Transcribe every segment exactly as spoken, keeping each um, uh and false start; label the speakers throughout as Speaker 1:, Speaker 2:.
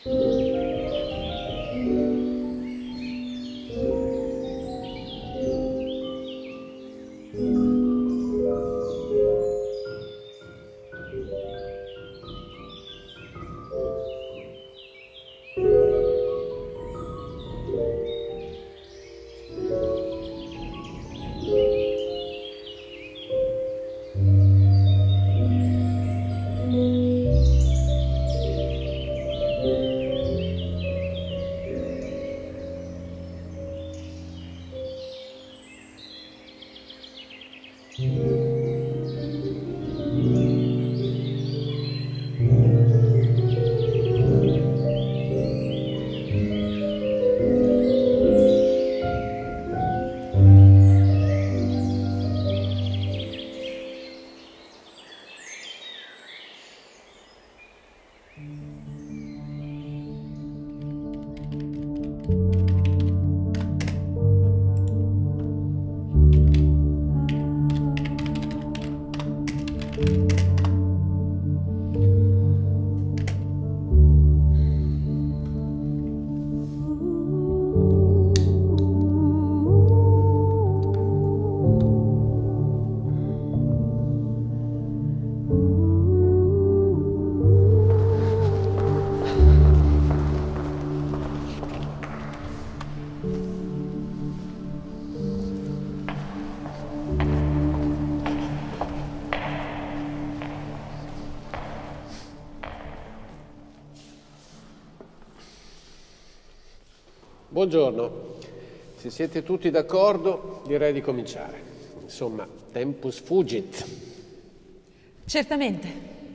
Speaker 1: Buongiorno, se siete tutti d'accordo direi di cominciare. Insomma, tempus fugit.
Speaker 2: Certamente.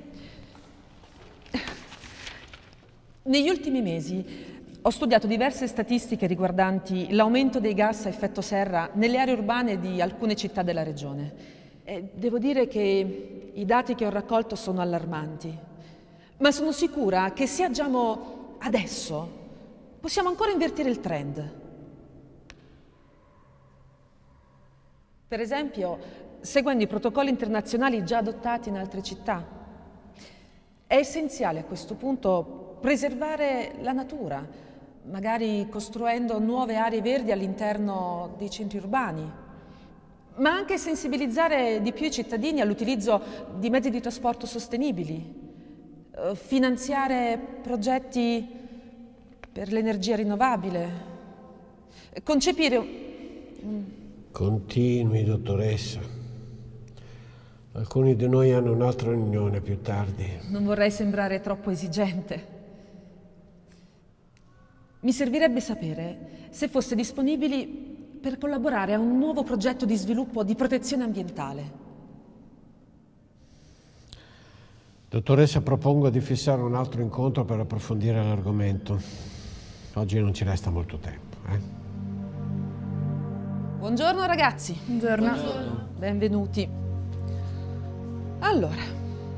Speaker 2: Negli ultimi mesi ho studiato diverse statistiche riguardanti l'aumento dei gas a effetto serra nelle aree urbane di alcune città della regione. E devo dire che i dati che ho raccolto sono allarmanti, ma sono sicura che se agiamo adesso possiamo ancora invertire il trend. Per esempio, seguendo i protocolli internazionali già adottati in altre città. È essenziale a questo punto preservare la natura, magari costruendo nuove aree verdi all'interno dei centri urbani, ma anche sensibilizzare di più i cittadini all'utilizzo di mezzi di trasporto sostenibili, finanziare progetti per l'energia rinnovabile, concepire...
Speaker 1: Continui, dottoressa. Alcuni di noi hanno un'altra riunione più tardi.
Speaker 2: Non vorrei sembrare troppo esigente. Mi servirebbe sapere se foste disponibili per collaborare a un nuovo progetto di sviluppo di protezione ambientale.
Speaker 1: Dottoressa, propongo di fissare un altro incontro per approfondire l'argomento. Oggi non ci resta molto tempo, eh?
Speaker 2: Buongiorno ragazzi.
Speaker 3: Buongiorno.
Speaker 2: Buongiorno. Benvenuti. Allora,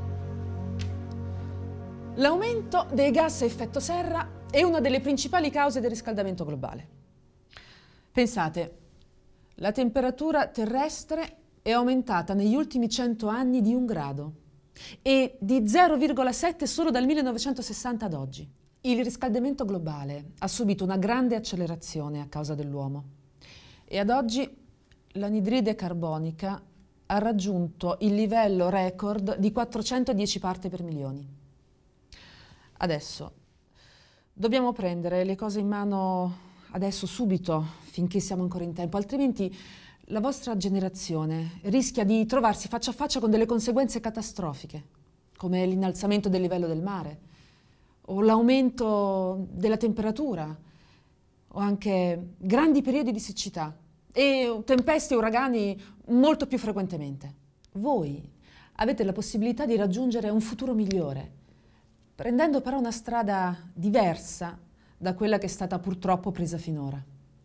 Speaker 2: l'aumento dei gas a effetto serra è una delle principali cause del riscaldamento globale. Pensate, la temperatura terrestre è aumentata negli ultimi cento anni di un grado e di zero virgola sette solo dal millenovecentosessanta ad oggi. Il riscaldamento globale ha subito una grande accelerazione a causa dell'uomo e ad oggi l'anidride carbonica ha raggiunto il livello record di quattrocentodieci parti per milioni. Adesso dobbiamo prendere le cose in mano adesso, subito, finché siamo ancora in tempo, altrimenti la vostra generazione rischia di trovarsi faccia a faccia con delle conseguenze catastrofiche, come l'innalzamento del livello del mare, o l'aumento della temperatura, o anche grandi periodi di siccità e tempeste e uragani molto più frequentemente. Voi avete la possibilità di raggiungere un futuro migliore, prendendo però una strada diversa da quella che è stata purtroppo presa finora.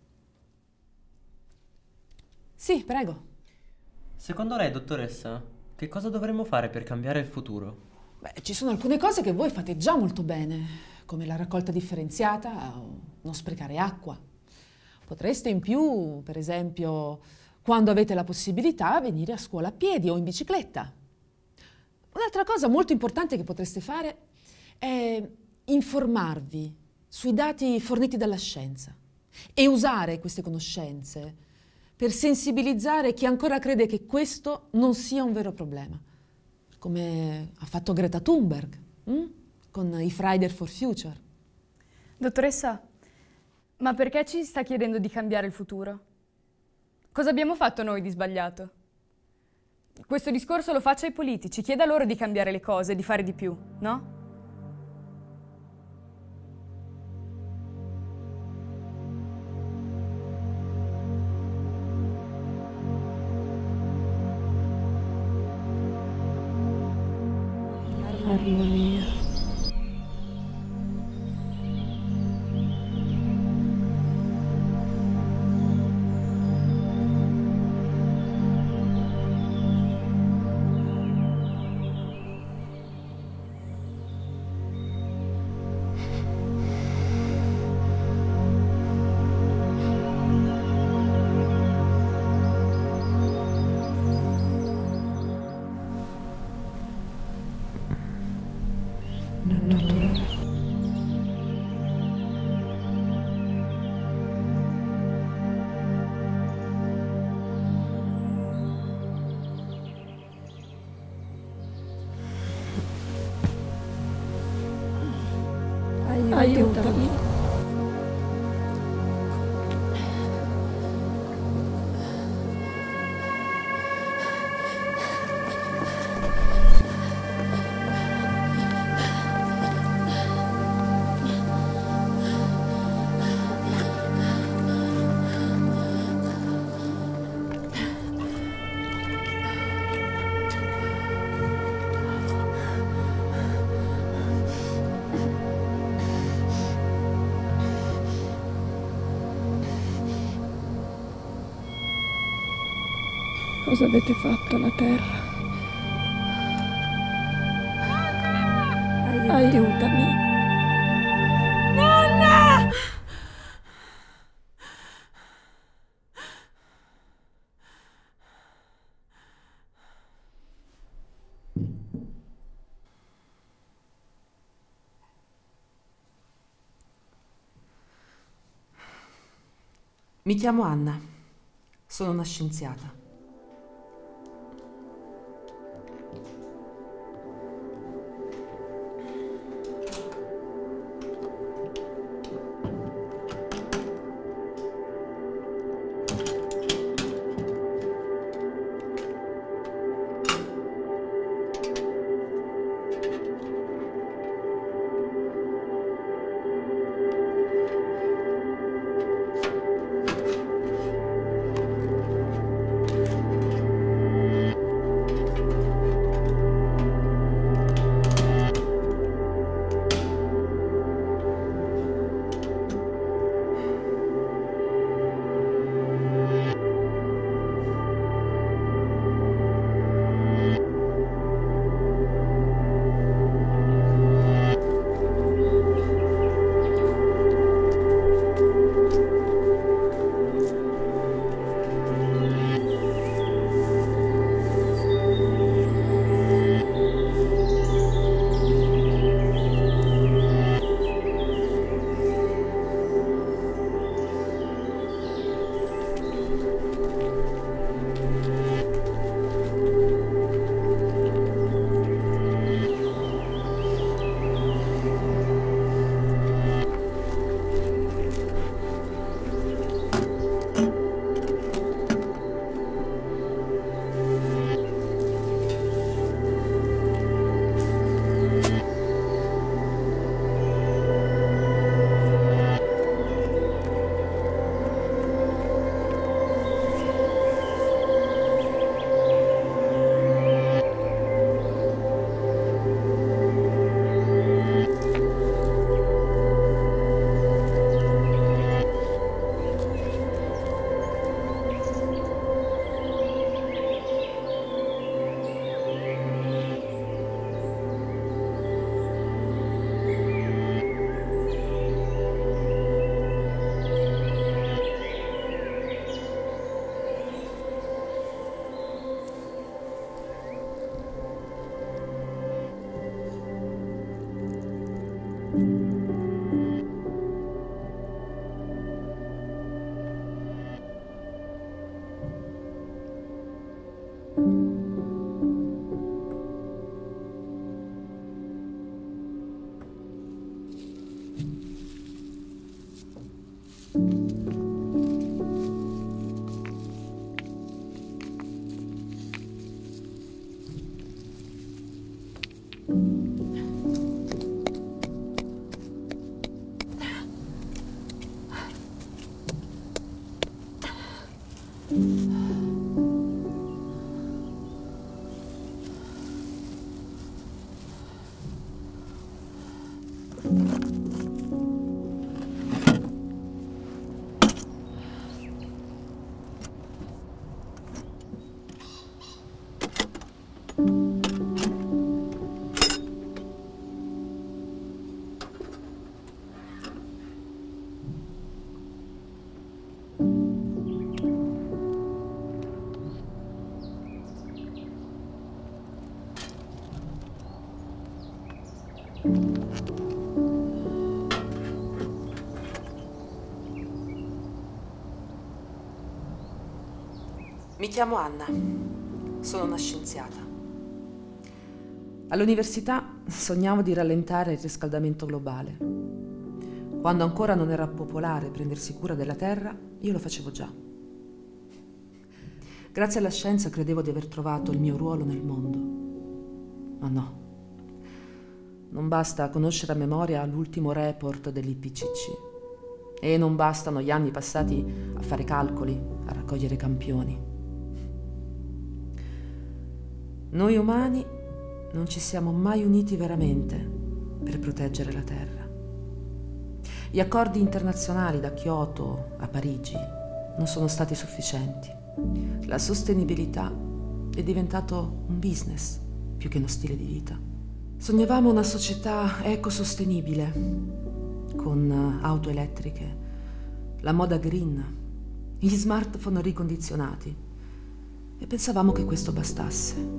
Speaker 2: Sì, prego.
Speaker 4: Secondo lei, dottoressa, che cosa dovremmo fare per cambiare il futuro?
Speaker 2: Beh, ci sono alcune cose che voi fate già molto bene, come la raccolta differenziata o non sprecare acqua. Potreste in più, per esempio, quando avete la possibilità, venire a scuola a piedi o in bicicletta. Un'altra cosa molto importante che potreste fare è informarvi sui dati forniti dalla scienza e usare queste conoscenze per sensibilizzare chi ancora crede che questo non sia un vero problema, come ha fatto Greta Thunberg hm? con i Friday for Future.
Speaker 3: Dottoressa, ma perché ci sta chiedendo di cambiare il futuro? Cosa abbiamo fatto noi di sbagliato? Questo discorso lo faccia ai politici, chieda loro di cambiare le cose, di fare di più, no?
Speaker 5: Armonia. Aiutami. Cosa avete fatto alla Terra? Aiutami.
Speaker 3: Nonna!
Speaker 2: Mi chiamo Anna, sono una scienziata. Mi chiamo Anna, sono una scienziata. All'università sognavo di rallentare il riscaldamento globale. Quando ancora non era popolare prendersi cura della Terra, io lo facevo già. Grazie alla scienza credevo di aver trovato il mio ruolo nel mondo. Ma no. Non basta conoscere a memoria l'ultimo report dell'I P C C. E non bastano gli anni passati a fare calcoli, a raccogliere campioni. Noi umani non ci siamo mai uniti veramente per proteggere la Terra. Gli accordi internazionali da Kyoto a Parigi non sono stati sufficienti. La sostenibilità è diventato un business più che uno stile di vita. Sognavamo una società ecosostenibile, con auto elettriche, la moda green, gli smartphone ricondizionati, e pensavamo che questo bastasse.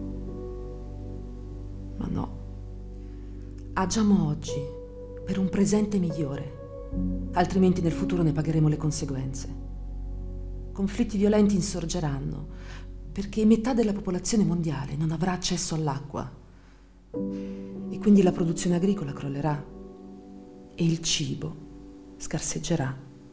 Speaker 2: Ma no, agiamo oggi per un presente migliore, altrimenti nel futuro ne pagheremo le conseguenze. Conflitti violenti insorgeranno perché metà della popolazione mondiale non avrà accesso all'acqua e quindi la produzione agricola crollerà e il cibo scarseggerà.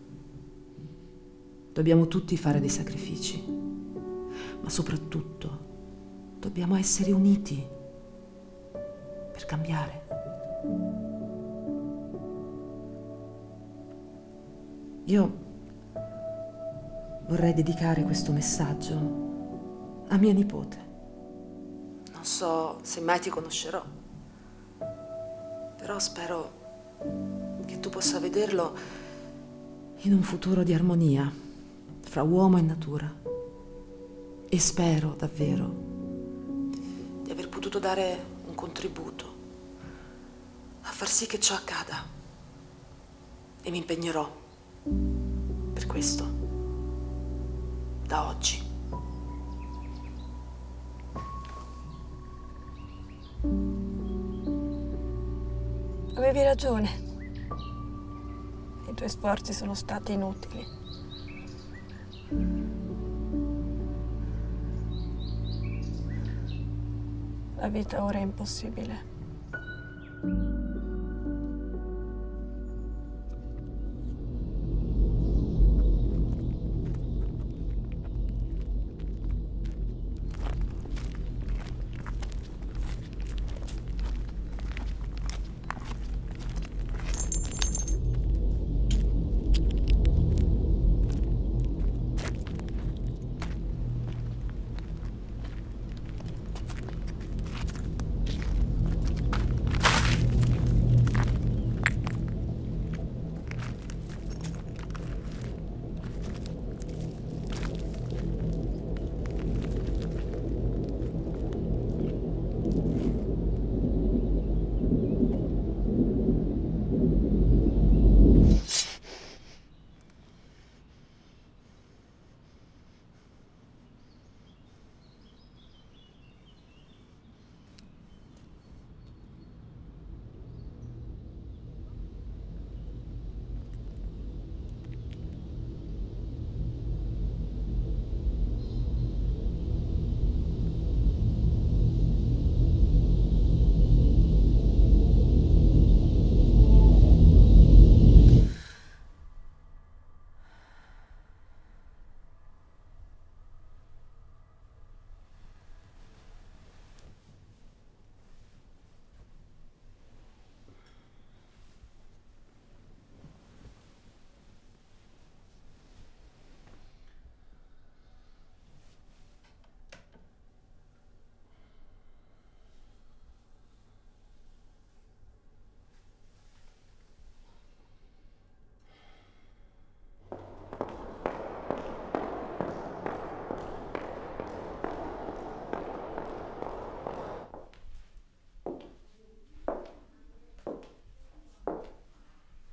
Speaker 2: Dobbiamo tutti fare dei sacrifici, ma soprattutto dobbiamo essere uniti per cambiare. Io vorrei dedicare questo messaggio a mia nipote. Non so se mai ti conoscerò, però spero che tu possa vederlo in un futuro di armonia fra uomo e natura. E spero davvero di aver potuto dare un contributo a far sì che ciò accada. E mi impegnerò per questo da oggi.
Speaker 5: Avevi ragione. I tuoi sforzi sono stati inutili. La vita ora è impossibile.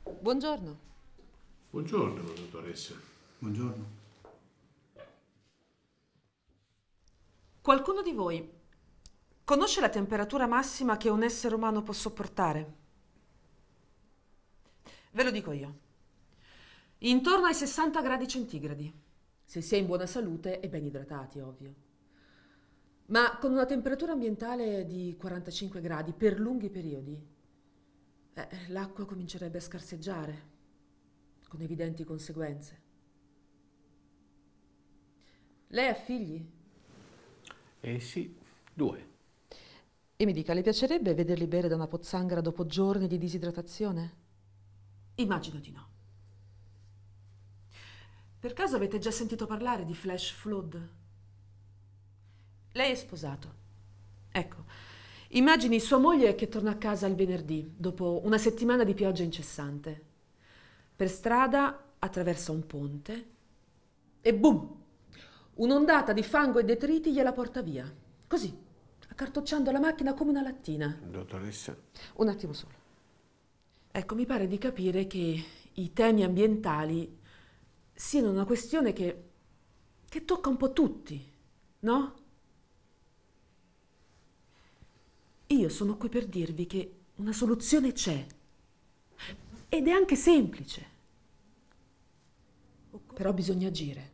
Speaker 2: Buongiorno.
Speaker 1: Buongiorno, dottoressa.
Speaker 6: Buongiorno.
Speaker 2: Qualcuno di voi conosce la temperatura massima che un essere umano può sopportare? Ve lo dico io. Intorno ai sessanta gradi centigradi, se si è in buona salute e ben idratati, ovvio. Ma con una temperatura ambientale di quarantacinque gradi per lunghi periodi, eh, l'acqua comincerebbe a scarseggiare, con evidenti conseguenze. Lei ha figli?
Speaker 1: Eh sì, due.
Speaker 2: E mi dica, le piacerebbe vederli bere da una pozzanghera dopo giorni di disidratazione? Immagino di no. Per caso avete già sentito parlare di flash flood? Lei è sposato. Ecco, immagini sua moglie che torna a casa il venerdì, dopo una settimana di pioggia incessante. Per strada attraversa un ponte e boom! Un'ondata di fango e detriti gliela porta via. Così, accartocciando la macchina come una lattina.
Speaker 1: Dottoressa.
Speaker 2: Un attimo solo. Ecco, mi pare di capire che i temi ambientali siano una questione che, che tocca un po' tutti, no? Io sono qui per dirvi che una soluzione c'è. Ed è anche semplice. Però bisogna agire.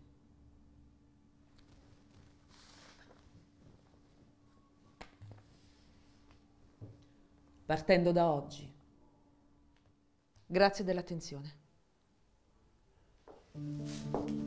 Speaker 2: Partendo da oggi. Grazie dell'attenzione.